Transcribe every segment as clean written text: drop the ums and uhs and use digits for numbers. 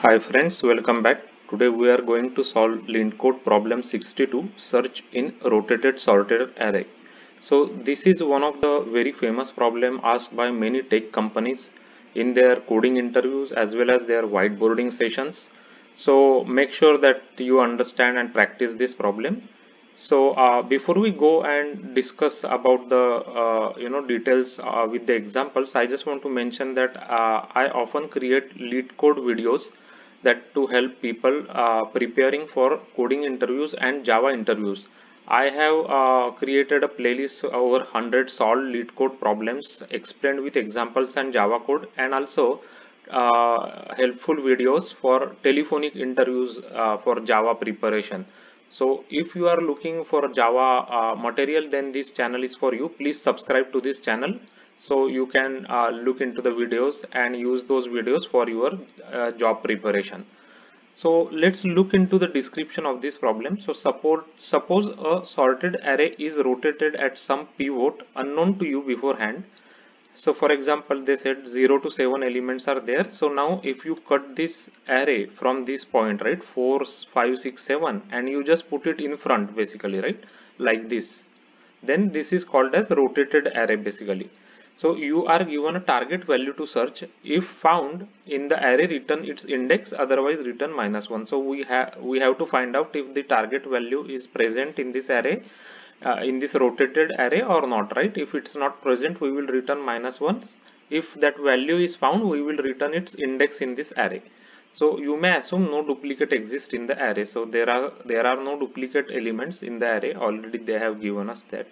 Hi friends, welcome back. Today we are going to solve LeetCode problem 62, search in rotated sorted array. So this is one of the very famous problem asked by many tech companies in their coding interviews as well as their whiteboarding sessions. So make sure that you understand and practice this problem. So before we go and discuss about the details with the examples, I just want to mention that I often create LeetCode videos that to help people preparing for coding interviews and Java interviews. I have created a playlist over 100 solved LeetCode problems explained with examples and Java code, and also helpful videos for telephonic interviews for Java preparation. So if you are looking for Java material, then this channel is for you. Please subscribe to this channel so you can look into the videos and use those videos for your job preparation. So let's look into the description of this problem. So suppose a sorted array is rotated at some pivot unknown to you beforehand. So for example, they said 0 to 7 elements are there. So now if you cut this array from this point, right, 4, 5, 6, 7, and you just put it in front basically, right, like this, then this is called as rotated array basically. So you are given a target value to search. If found in the array, return its index, otherwise return -1. So we have to find out if the target value is present in this array, in this rotated array or not, right? If it's not present, we will return -1. If that value is found, we will return its index in this array. So you may assume no duplicate exists in the array. So there are no duplicate elements in the array. Already they have given us that.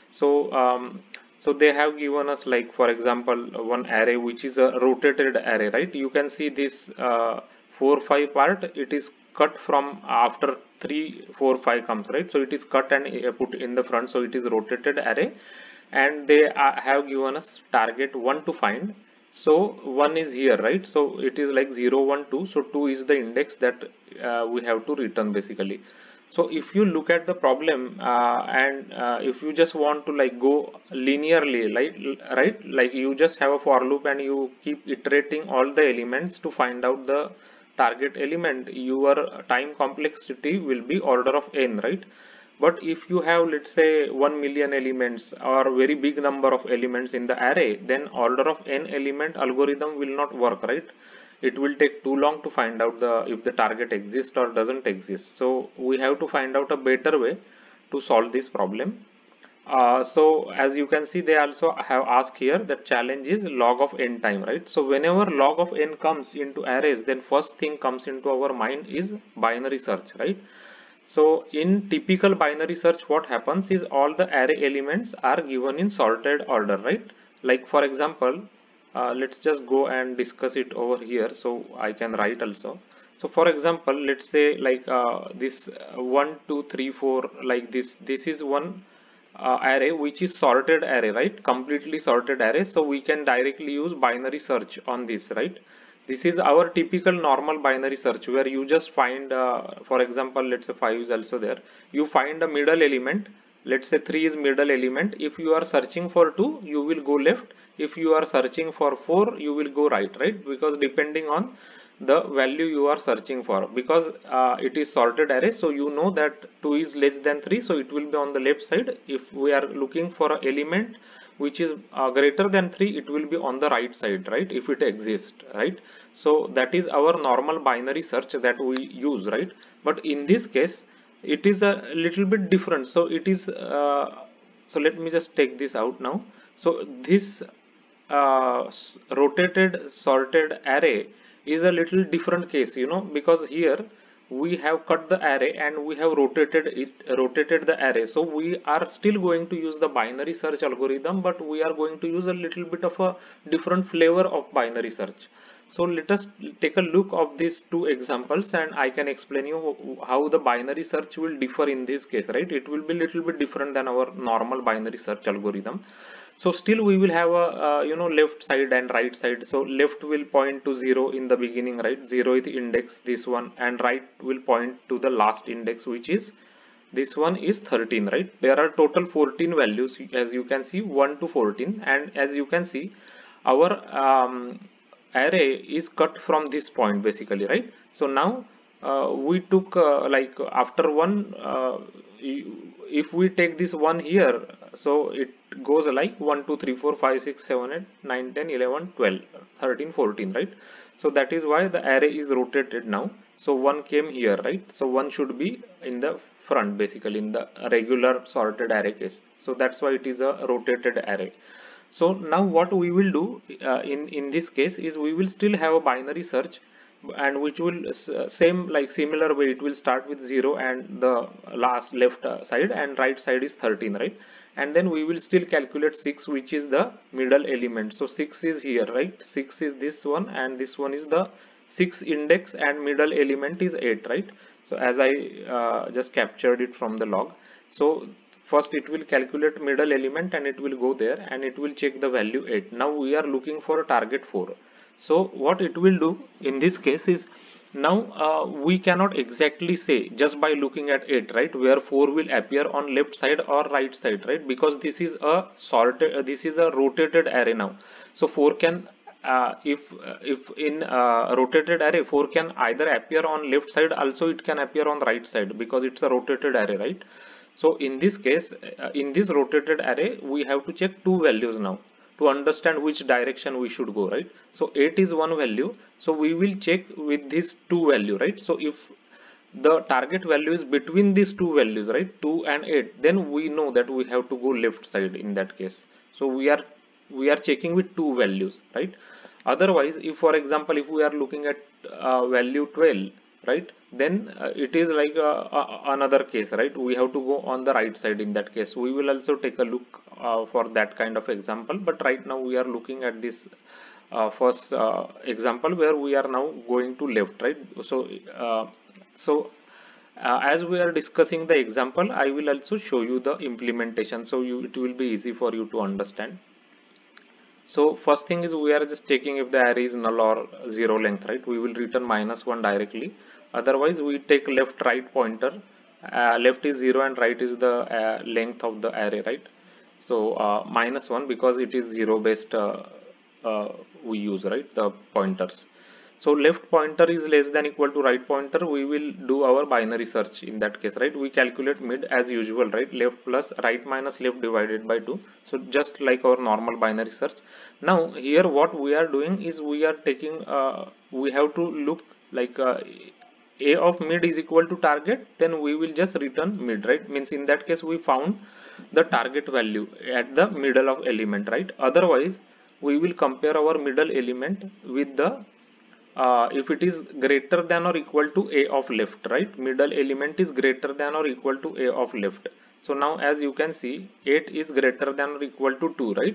So they have given us, like, for example, one array which is a rotated array, right? You can see this 4 5 part, it is cut from after 3 4 5 comes, right? So it is cut and put in the front, so it is rotated array. And they have given us target 1 to find. So 1 is here, right? So it is like 0 1 2. So 2 is the index that we have to return basically. So if you look at the problem and if you just want to like go linearly, like, right, like you just have a for loop and you keep iterating all the elements to find out the target element, your time complexity will be order of n, right? But if you have, let's say, 1 million elements or very big number of elements in the array, then order of n element algorithm will not work, right? It will take too long to find out if the target exists or doesn't exist. So we have to find out a better way to solve this problem. So as you can see, they also have asked here that challenge is log of n time, right? So whenever log of n comes into arrays, then first thing comes into our mind is binary search, right? So in typical binary search, what happens is all the array elements are given in sorted order, right? Like for example, let's just go and discuss it over here so I can write also. So for example, let's say like this 1 2 3 4, like this is one array which is sorted array, right? Completely sorted array. So we can directly use binary search on this, right? This is our typical normal binary search where you just find, for example, let's say 5 is also there. You find a middle element. Let's say 3 is middle element. If you are searching for 2, you will go left. If you are searching for 4, you will go right, right? Because depending on the value you are searching for, because it is sorted array, so you know that 2 is less than 3, so it will be on the left side. If we are looking for an element which is greater than 3, it will be on the right side, right, if it exists, right? So that is our normal binary search that we use, right? But in this case it is a little bit different. So it is so let me just take this out now. So this rotated sorted array is a little different case, because here we have cut the array and we have rotated the array. So we are still going to use the binary search algorithm, but we are going to use a little bit of a different flavor of binary search. So let us take a look of these two examples and I can explain you how the binary search will differ in this case, right? It will be a little bit different than our normal binary search algorithm. So still we will have a left side and right side. So left will point to 0 in the beginning, right? 0 is the index, this one, and right will point to the last index, which is this one is 13, right? There are total 14 values, as you can see, 1 to 14. And as you can see, our array is cut from this point basically, right? So now we took like after one, if we take this one here, so it goes like 1 2 3 4 5 6 7 8 9 10 11 12 13 14, right? So that is why the array is rotated now. So one came here, right? So one should be in the front basically in the regular sorted array case. So that's why it is a rotated array. So now what we will do in this case is we will still have a binary search, and which will same like similar way, it will start with 0 and the last left side and right side is 13, right? And then we will still calculate 6, which is the middle element. So 6 is here, right? 6 is this one and this one is the 6 index and middle element is 8, right? So as I just captured it from the log. So first it will calculate middle element and it will go there and it will check the value 8. Now we are looking for a target 4. So what it will do in this case is, now we cannot exactly say just by looking at 8, right, where 4 will appear on left side or right side, right? Because this is a sorted, this is a rotated array now. So 4 can if in rotated array 4 can either appear on left side, also it can appear on right side because it's a rotated array, right? So in this case, in this rotated array, we have to check two values now to understand which direction we should go, right? So 8 is one value, so we will check with these two value, right? So if the target value is between these two values, right, 2 and 8, then we know that we have to go left side in that case. So we are checking with two values, right? Otherwise, if for example if we are looking at value 12, right, then it is like another case, right? We have to go on the right side. In that case we will also take a look for that kind of example, but right now we are looking at this first example where we are now going to left, right? So as we are discussing the example, I will also show you the implementation, so it will be easy for you to understand. So first thing is we are just checking if the array is null or zero length, right? We will return -1 directly. Otherwise we take left right pointer. Left is 0 and right is the length of the array, right? So -1 because it is 0 based we use, right, the pointers. So left pointer is less than equal to right pointer, we will do our binary search in that case, right? We calculate mid as usual, right? Left plus right minus left divided by 2. So just like our normal binary search. Now here what we are doing is we are taking, we have to look like a of mid is equal to target, then we will just return mid, right? Means in that case we found the target value at the middle of element, right? Otherwise we will compare our middle element with the if it is greater than or equal to a of left, right? Middle element is greater than or equal to a of left. So now as you can see 8 is greater than or equal to 2, right?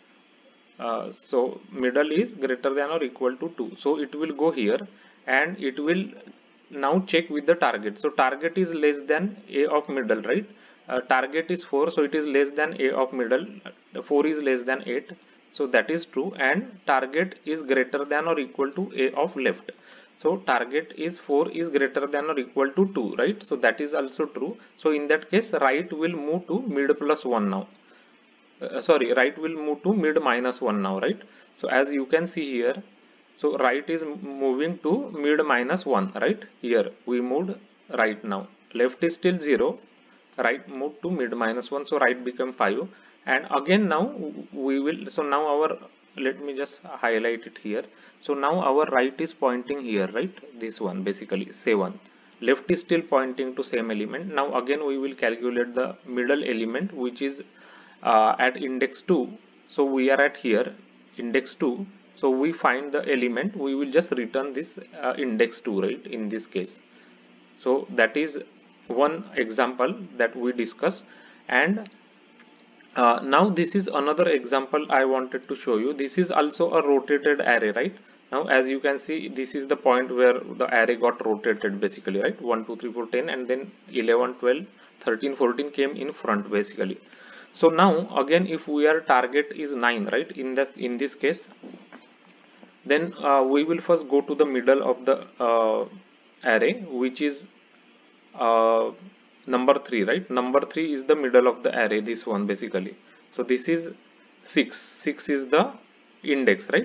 So middle is greater than or equal to 2, so it will go here and it will now check with the target. So target is less than a of middle, right? Target is 4, so it is less than a of middle. 4 is less than 8, so that is true, and target is greater than or equal to a of left. So target is 4 is greater than or equal to 2, right? So that is also true. So in that case right will move to mid plus 1 now. Sorry, right will move to mid -1 now, right? So as you can see here, so right is moving to mid -1, right? Here we moved right now. Left is still 0, right moved to mid -1, so right become 5. And again now we will, so now our, let me just highlight it here. So now our right is pointing here, right? This one basically 7. Left is still pointing to same element. Now again we will calculate the middle element, which is at index 2. So we are at here index 2, so we find the element, we will just return this index 2, right, in this case. So that is one example that we discussed. And now this is another example I wanted to show you. This is also a rotated array, right? Now as you can see, this is the point where the array got rotated basically, right? 1 2 3 4 10 and then 11 12 13 14 came in front basically. So now again if we are target is 9, right, in this case, then we will first go to the middle of the array, which is number 3, right? Number 3 is the middle of the array, this one basically. So this is 6 is the index, right?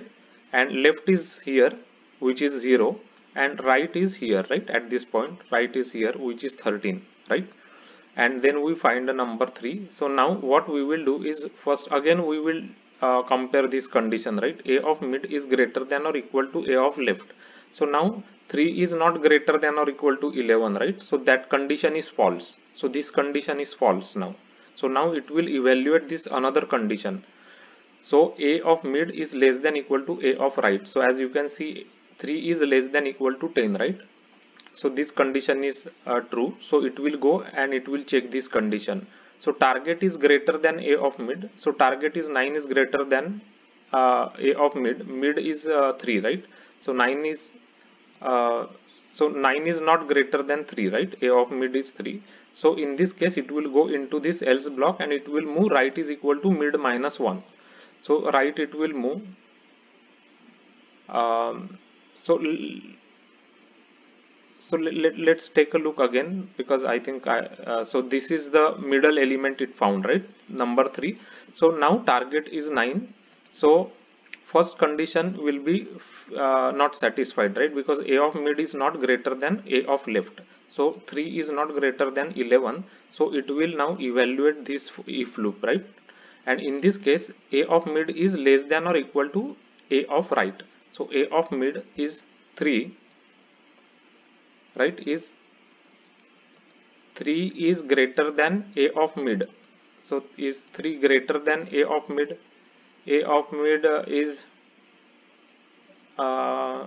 and left is here, which is 0, and right is here, right? At this point, right is here, which is 13, right? And then we find a number 3. So now what we will do is, first again we will compare this condition, right? A of mid is greater than or equal to A of left. So now 3 is not greater than or equal to 11, right? So that condition is false. So this condition is false now. So now it will evaluate this another condition. So A of mid is less than equal to A of right. So as you can see, 3 is less than equal to 10, right? So this condition is true. So it will go and it will check this condition. So target is greater than A of mid. So target is 9 is greater than A of mid. Mid is 3, right? So 9 is so 9 is not greater than 3, right? A of mid is 3. So in this case, it will go into this else block and it will move right is equal to mid minus 1. So right it will move. Um, so let's take a look again, because I think so this is the middle element it found, right? Number 3. So now target is 9. So first condition will be not satisfied, right? Because A of mid is not greater than A of left. So 3 is not greater than 11. So it will now evaluate this if loop, right? And in this case, A of mid is less than or equal to A of right. So A of mid is 3, right? Is 3 is greater than A of mid. So is 3 greater than A of mid? A of mid is uh,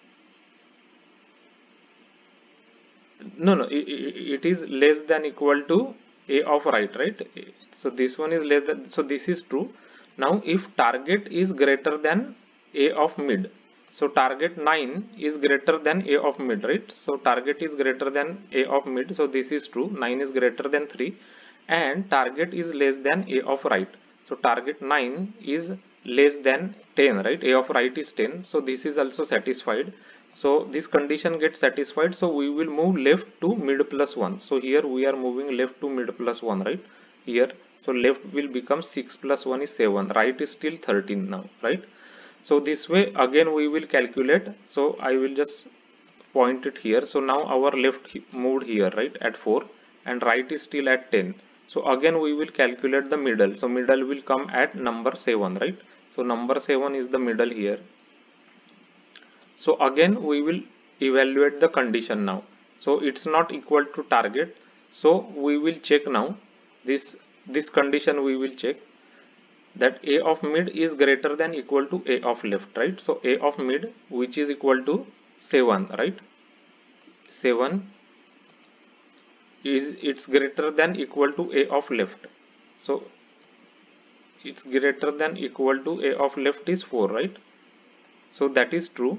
no, it is less than equal to A of right, right? So this one is less than, so this is true. Now if target is greater than A of mid, so target 9 is greater than A of mid, right? So target is greater than A of mid, so this is true. 9 is greater than 3, and target is less than A of right. So target 9 is less than 10, right? A of right is 10, so this is also satisfied. So this condition gets satisfied, so we will move left to mid plus 1. So here we are moving left to mid plus 1, right? Here, so left will become 6 plus 1 is 7, right is still 13 now, right? So this way again we will calculate. So I will just point it here. So now our left moved here, right, at 4, and right is still at 10. So again we will calculate the middle. So middle will come at number 7, right? So number 7 is the middle here. So again we will evaluate the condition now. So it's not equal to target. So we will check now this condition. We will check that A of mid is greater than equal to A of left, right? So A of mid, which is equal to 7, right? 7 is, it's greater than equal to A of left. So it's greater than equal to A of left is 4, right? So that is true.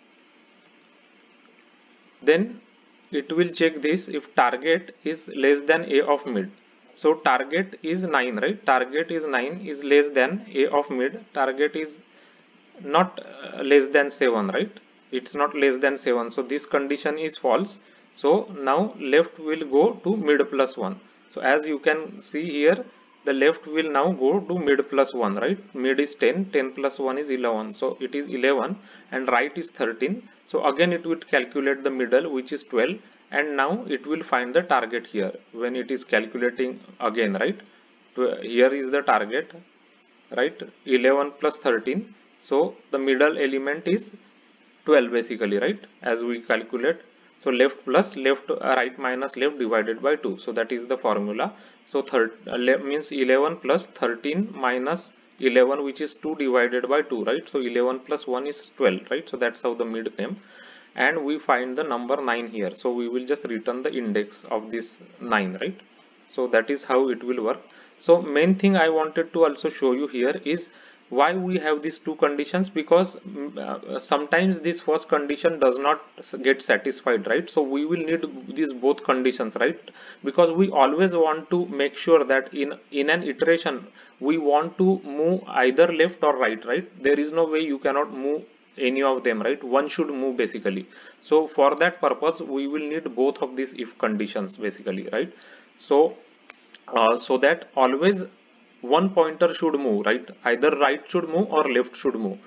Then it will check this if target is less than A of mid. So target is 9, right? Target is 9 is less than A of mid. Target is not less than 7, right? It's not less than 7. So this condition is false. So now left will go to mid plus 1. So as you can see here, the left will now go to mid plus 1, right? Mid is 10, 10 plus 1 is 11. So it is 11 and right is 13. So again it will calculate the middle, which is 12, and now it will find the target here when it is calculating again, right? Here is the target, right? 11 plus 13. So the middle element is 12 basically, right? As we calculate. So left plus left, right minus left divided by 2. So that is the formula. So means 11 plus 13 minus 11, which is 2 divided by 2, right? So 11 plus 1 is 12, right? So that's how the mid came. And we find the number 9 here. So we will just return the index of this 9, right? So that is how it will work. So main thing I wanted to also show you here is why we have these two conditions, because sometimes this first condition does not get satisfied, right? So we will need these both conditions, right? Because we always want to make sure that in an iteration we want to move either left or right, right? There is no way you cannot move any of them, right? One should move basically. So for that purpose we will need both of these if conditions basically, right? So so that always one pointer should move, right? Either right should move or left should move.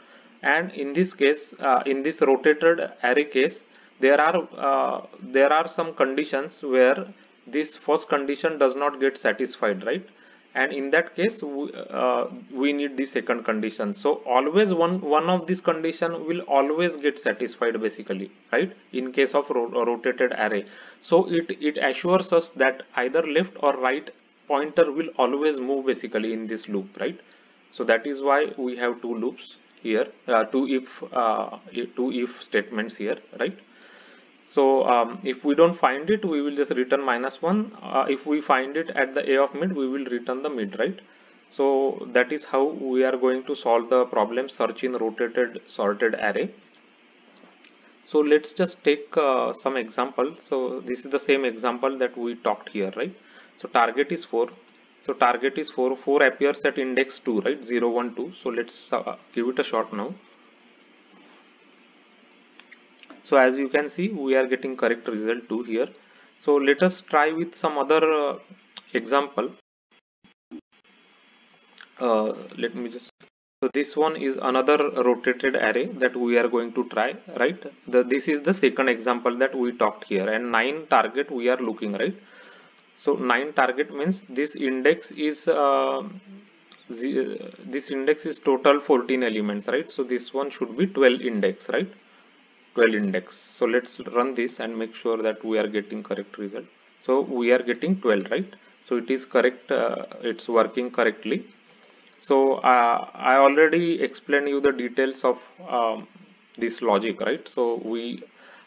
And in this case, in this rotated array case, there are some conditions where this first condition does not get satisfied, right? And in that case we need the second condition. So always one of these condition will always get satisfied basically, right, in case of rotated array. So it assures us that either left or right pointer will always move basically in this loop, right? So that is why we have two loops here, two if statements here, right? So if we don't find it, we will just return -1. If we find it at the a of mid, we will return the mid, right? So that is how we are going to solve the problem search in rotated sorted array. So let's just take some example. So this is the same example that we talked here, right? So target is 4. So target is 4. 4 appears at index 2, right? 0, 1, 2. So let's give it a shot now. So as you can see, we are getting correct result 2 here. So let us try with some other example. Let me just, so this one is another rotated array that we are going to try, right? This is the second example that we talked here, and 9 target we are looking, right? So 9 target means this index is total 14 elements, right? So this one should be 12 index, right? 12 index. So let's run this and make sure that we are getting correct result. So we are getting 12, right? So it is correct, it's working correctly. So I already explained you the details of this logic, right? So we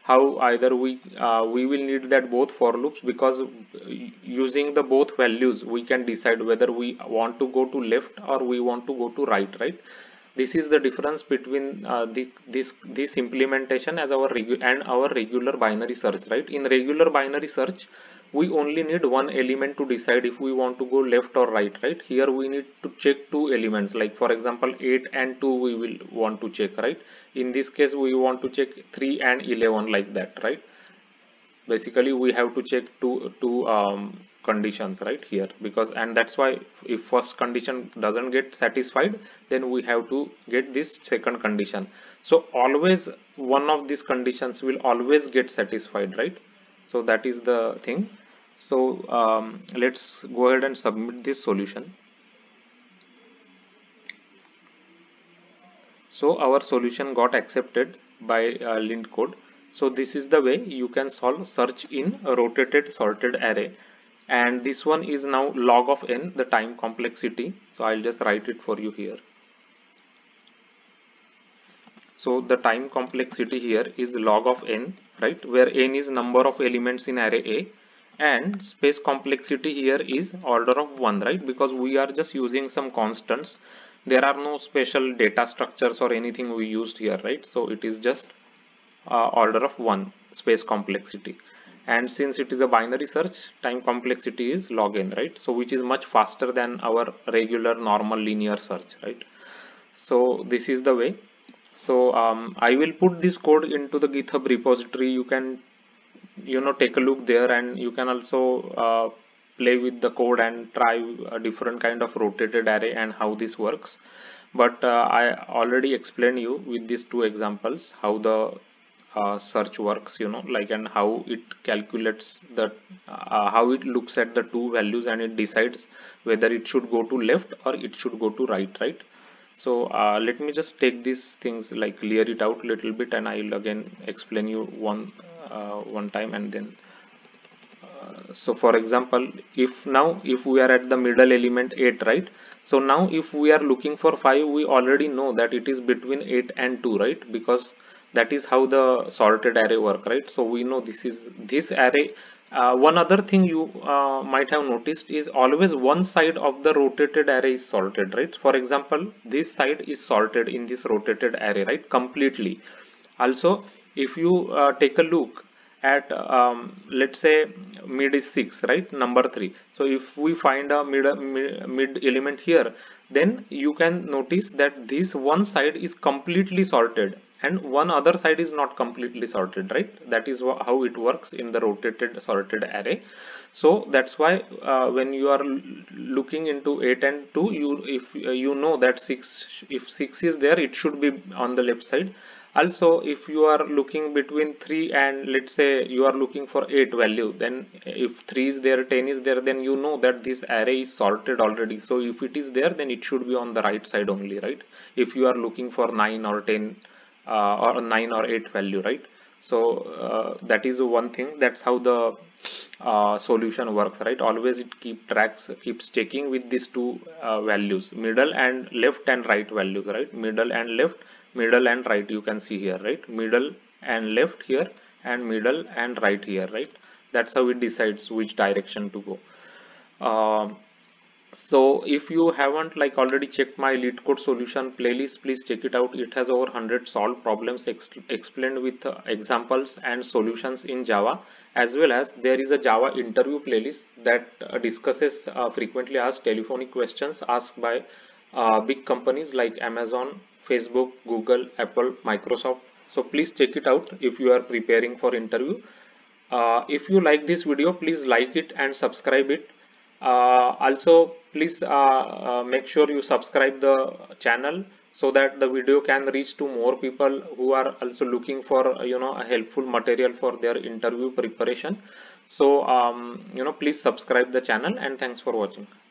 will need that both for loops, because using the both values we can decide whether we want to go to left or we want to go to right, right? This is the difference between this implementation as our regular binary search, right? In regular binary search, we only need one element to decide if we want to go left or right, right? Here we need to check two elements, like for example 8 and 2 we will want to check, right? In this case we want to check 3 and 11, like that, right? Basically we have to check two conditions right here, because, and that's why if first condition doesn't get satisfied, then we have to get this second condition. So always one of these conditions will always get satisfied, right? So that is the thing. So let's go ahead and submit this solution. So our solution got accepted by LintCode. So this is the way you can solve search in a rotated sorted array. And this one is now log of n, the time complexity. So I'll just write it for you here. So the time complexity here is log of n, right, where n is number of elements in array A, and space complexity here is order of 1, right, because we are just using some constants. There are no special data structures or anything we used here, right? So it is just order of 1 space complexity. And since it is a binary search, time complexity is log n, right? So which is much faster than our regular normal linear search, right? So this is the way. So I will put this code into the GitHub repository. You can, take a look there, and you can also play with the code and try a different kind of rotated array and how this works. But I already explained you with these two examples how the search works, like, and how it calculates the how it looks at the two values and it decides whether it should go to left or it should go to right, right? So let me just take these things, like clear it out a little bit, and I'll again explain you one time, and then so for example, if we are at the middle element 8, right? So now if we are looking for 5, we already know that it is between 8 and 2, right? Because that is how the sorted array work, right? So we know this array. One other thing you might have noticed is always one side of the rotated array is sorted, right? For example, this side is sorted in this rotated array, right, completely. Also, if you take a look at let's say mid is 6, right, number 3. So if we find a mid element here, then you can notice that this one side is completely sorted, and one other side is not completely sorted, right? That is how it works in the rotated sorted array. So that's why when you are looking into 8 and 2, if you know that 6, if 6 is there, it should be on the left side. Also, if you are looking between 3 and let's say you are looking for 8 value, then if 3 is there, 10 is there, then you know that this array is sorted already. So if it is there, then it should be on the right side only, right? If you are looking for 9 or 10 or 9 or 8 value, right? So that is one thing. That's how the solution works, right? Always it keeps checking with these two values, middle and left and right values, right? Middle and left, middle and right, you can see here, right? Middle and left here, and middle and right here, right? That's how it decides which direction to go. So if you haven't like already checked my LeetCode solution playlist, please check it out. It has over 100 solved problems explained with examples and solutions in Java, as well as there is a Java interview playlist that discusses frequently asked telephonic questions asked by big companies like Amazon, Facebook, Google, Apple, Microsoft. So please check it out if you are preparing for interview. If you like this video, please like it and subscribe it. Also, please make sure you subscribe the channel so that the video can reach to more people who are also looking for a helpful material for their interview preparation. So please subscribe the channel, and thanks for watching.